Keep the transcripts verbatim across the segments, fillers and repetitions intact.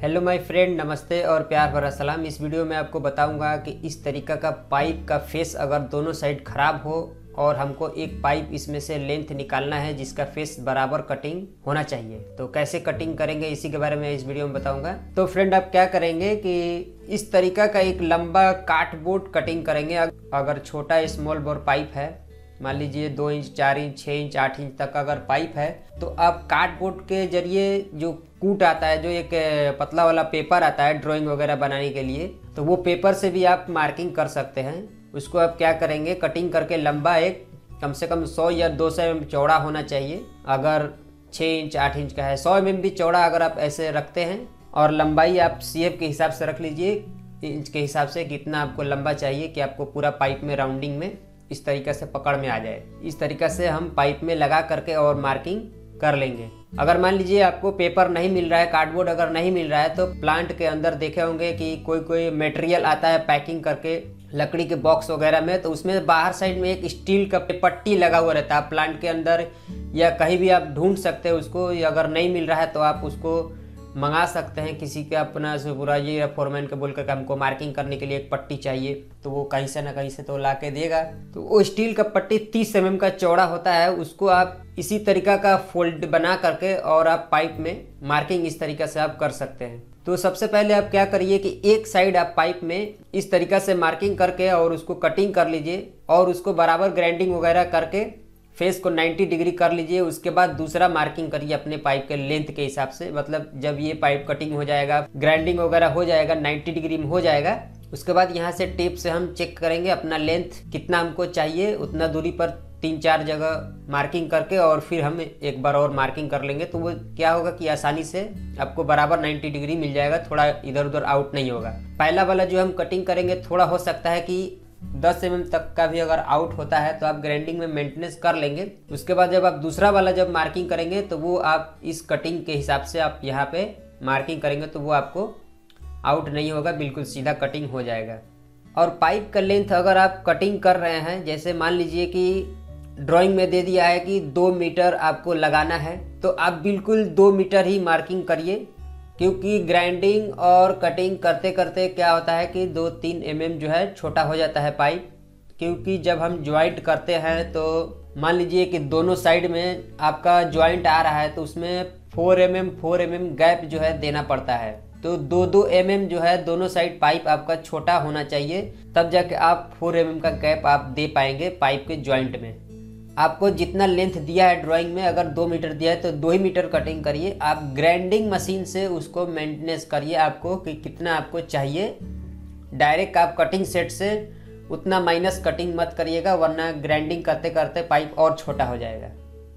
Hello my friend, नमस्ते और प्यार भरा सलाम। इस वीडियो में आपको बताऊंगा कि इस तरीका का पाइप का फेस अगर दोनों साइड खराब हो और हमको एक पाइप इसमें से लेंथ निकालना है जिसका फेस बराबर कटिंग होना चाहिए, तो कैसे कटिंग करेंगे इसी के बारे में इस वीडियो में बताऊंगा। तो फ्रेंड, आप क्या करेंगे कि इस तरीका का एक लंबा कार्डबोर्ड कटिंग करेंगे। अगर छोटा स्मॉल बोर पाइप है, मान लीजिए दो इंच चार इंच छः इंच आठ इंच तक अगर पाइप है, तो आप कार्डबोर्ड के जरिए जो कूट आता है, जो एक पतला वाला पेपर आता है ड्राइंग वगैरह बनाने के लिए, तो वो पेपर से भी आप मार्किंग कर सकते हैं। उसको आप क्या करेंगे, कटिंग करके लंबा एक कम से कम सौ या दो सौ एम चौड़ा होना चाहिए। अगर छः इंच आठ इंच का है, सौ एम भी चौड़ा अगर आप ऐसे रखते हैं, और लंबाई आप सी एफ के हिसाब से रख लीजिए, इंच के हिसाब से कितना आपको लंबा चाहिए कि आपको पूरा पाइप में राउंडिंग में इस तरीक़े से पकड़ में आ जाए। इस तरीक़े से हम पाइप में लगा करके और मार्किंग कर लेंगे। अगर मान लीजिए आपको पेपर नहीं मिल रहा है, कार्डबोर्ड अगर नहीं मिल रहा है, तो प्लांट के अंदर देखे होंगे कि कोई कोई मटेरियल आता है पैकिंग करके लकड़ी के बॉक्स वगैरह में, तो उसमें बाहर साइड में एक स्टील का पट्टी लगा हुआ रहता है प्लांट के अंदर, या कहीं भी आप ढूंढ सकते हैं उसको। अगर नहीं मिल रहा है तो आप उसको मंगा सकते हैं किसी के अपना सुपरवाइजर या फोरमैन के बोल कर, हमको मार्किंग करने के लिए एक पट्टी चाहिए, तो वो कहीं से ना कहीं से तो ला के देगा। तो वो स्टील का पट्टी तीस एम एम का चौड़ा होता है, उसको आप इसी तरीका का फोल्ड बना करके और आप पाइप में मार्किंग इस तरीका से आप कर सकते हैं। तो सबसे पहले आप क्या करिए कि एक साइड आप पाइप में इस तरीका से मार्किंग करके और उसको कटिंग कर लीजिए, और उसको बराबर ग्राइंडिंग वगैरह करके फेस को नब्बे डिग्री कर लीजिए। उसके बाद दूसरा मार्किंग करिए अपने पाइप के लेंथ के हिसाब से। मतलब जब ये पाइप कटिंग हो जाएगा, ग्राइंडिंग वगैरह हो जाएगा, नब्बे डिग्री में हो जाएगा, उसके बाद यहाँ से टेप से हम चेक करेंगे अपना लेंथ कितना हमको चाहिए, उतना दूरी पर तीन चार जगह मार्किंग करके और फिर हम एक बार और मार्किंग कर लेंगे। तो वो क्या होगा कि आसानी से आपको बराबर नब्बे डिग्री मिल जाएगा, थोड़ा इधर उधर आउट नहीं होगा। पहला वाला जो हम कटिंग करेंगे, थोड़ा हो सकता है कि दस एम एम तक का भी अगर आउट होता है तो आप ग्राइंडिंग में मेंटेनेंस कर लेंगे। उसके बाद जब आप दूसरा वाला जब मार्किंग करेंगे, तो वो आप इस कटिंग के हिसाब से आप यहाँ पे मार्किंग करेंगे, तो वो आपको आउट नहीं होगा, बिल्कुल सीधा कटिंग हो जाएगा। और पाइप का लेंथ अगर आप कटिंग कर रहे हैं, जैसे मान लीजिए कि ड्राइंग में दे दिया है कि दो मीटर आपको लगाना है, तो आप बिल्कुल दो मीटर ही मार्किंग करिए, क्योंकि ग्राइंडिंग और कटिंग करते करते क्या होता है कि दो तीन एम एम जो है छोटा हो जाता है पाइप। क्योंकि जब हम ज्वाइंट करते हैं, तो मान लीजिए कि दोनों साइड में आपका ज्वाइंट आ रहा है, तो उसमें four M M four M M gap जो है देना पड़ता है। तो दो दो एम एम जो है दोनों साइड पाइप आपका छोटा होना चाहिए, तब जाके आप फोर एम एम का गैप आप दे पाएंगे पाइप के ज्वाइंट में। आपको जितना लेंथ दिया है ड्राइंग में, अगर दो मीटर दिया है तो दो ही मीटर कटिंग करिए। आप ग्राइंडिंग मशीन से उसको मेंटेनेंस करिए आपको कि कितना आपको चाहिए। डायरेक्ट आप कटिंग सेट से उतना माइनस कटिंग मत करिएगा, वरना ग्राइंडिंग करते करते पाइप और छोटा हो जाएगा।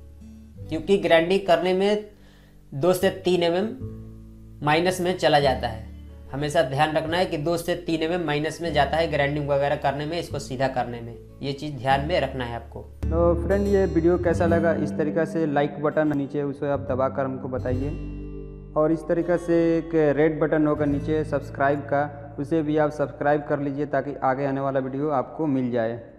क्योंकि ग्राइंडिंग करने में दो से तीन एम एम माइनस में चला जाता है। हमेशा ध्यान रखना है कि दो से तीन एम एम माइनस में जाता है ग्राइंडिंग वगैरह करने में, इसको सीधा करने में। ये चीज़ ध्यान में रखना है आपको। तो फ्रेंड, ये वीडियो कैसा लगा, इस तरीक़ा से लाइक बटन नीचे उसे आप दबा कर हमको बताइए, और इस तरीक़ा से एक रेड बटन होगा नीचे सब्सक्राइब का, उसे भी आप सब्सक्राइब कर लीजिए ताकि आगे आने वाला वीडियो आपको मिल जाए।